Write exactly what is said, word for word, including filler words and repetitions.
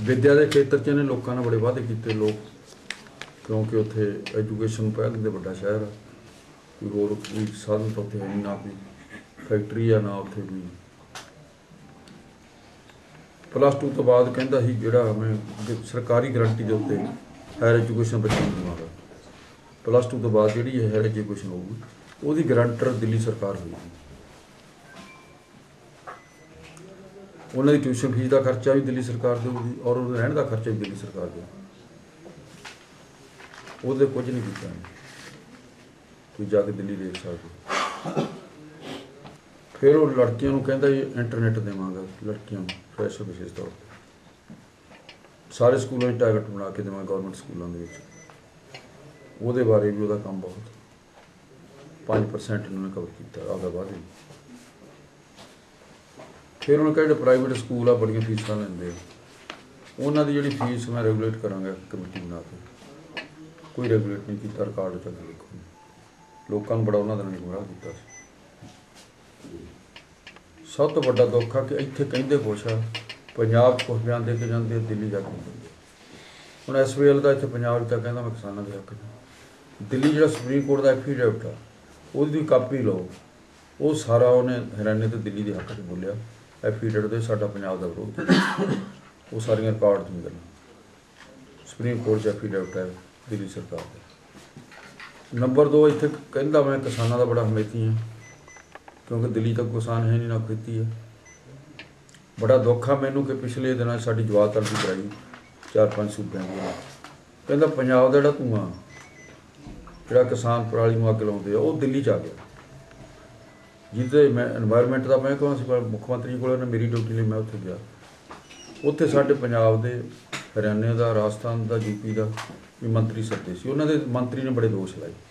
विद्या के खेत्र च इन्हें लोगों ने बड़े वादे किए लोग, क्योंकि उत्थे एजुकेशन पहले तो बड़ा शहर है, कोई होर कोई साधन तो उत्थे है नहीं, ना कोई फैक्ट्री है ना उत्थे कोई। प्लस टू तो बाद कहता ही जिहड़ा मैं सरकारी गारंटी के उत्ते हायर एजुकेशन बच्चों को देवांगा, प्लस टू तो बाद जिहड़ी हायर एजुकेशन होगी उसकी गारंटर दिल्ली सरकार होगी। उन्होंने ट्यूशन फीस का खर्चा भी दिल्ली सरकार देगी और रहने का खर्चा भी दिल्ली सरकार देगी। वो कुछ नहीं किया, कोई जाके दिल्ली देख सकते। फिर वो लड़कियों को कहता जी इंटरनेट देवांगा, लड़कियों फ्रैशर विशेष तौर पर सारे स्कूलों में टारगेट बना के देवांगा गौरमेंट स्कूलों के। वो बारे भी वह काम बहुत पाँच परसेंट इन्होंने कवर किया आगे बाद। फिर उन्होंने कहा जो प्राइवेट स्कूल आ बड़िया फीसा लेंदे, उन्होंने जी फीस मैं रेगूलेट करांगा कमेटी बना के। कोई रेगूलेट नहीं किया, रिकॉर्ड चल देखो लोगों को बड़ा उन्होंने नहीं गुमराह किया। सब तो बड़ा दुख है कि इत्थे कहते कुछ आ, पंजाब कुछ बयान दे के जाते दिल्ली जाके हूँ एस वी एल का इतने पंजाब तक कहता मैं किसानों के हक में। दिल्ली जो सुप्रीम कोर्ट का एफीडेविट आ उसकी कापी लो, वो सारा उन्हें हरियाणे तो दिल्ली के हक में बोलिया एफीडेविट दे साडा पंजाब का विरोध, वो सारिया रिकॉर्ड नहीं करना। सुप्रीम कोर्ट का एफीडेविट है दिल्ली सरकार का। नंबर दो इतने कहता मैं किसानों का बड़ा हमेती हाँ, क्योंकि दिल्ली तक किसान है नहीं ना खेती है। बड़ा दुख है मैनू कि पिछले दिन साड़ी जवाब तलबी कराई चार पाँच सूबे की, कहता पंजाब का जो धुआं जो किसान पराली में अग लाते वो दिल्ली च आ गया। जिसे मैं एनवायरमेंट का महकमा से मुख्यमंत्री को मेरी ड्यूटी लिए मैं उत्थे गया, उत्थे साडे पंजाब के हरियाणे का राजस्थान का यूपी का भी मंत्री सदे सी, उन्होंने मंत्री ने बड़े दोष लाए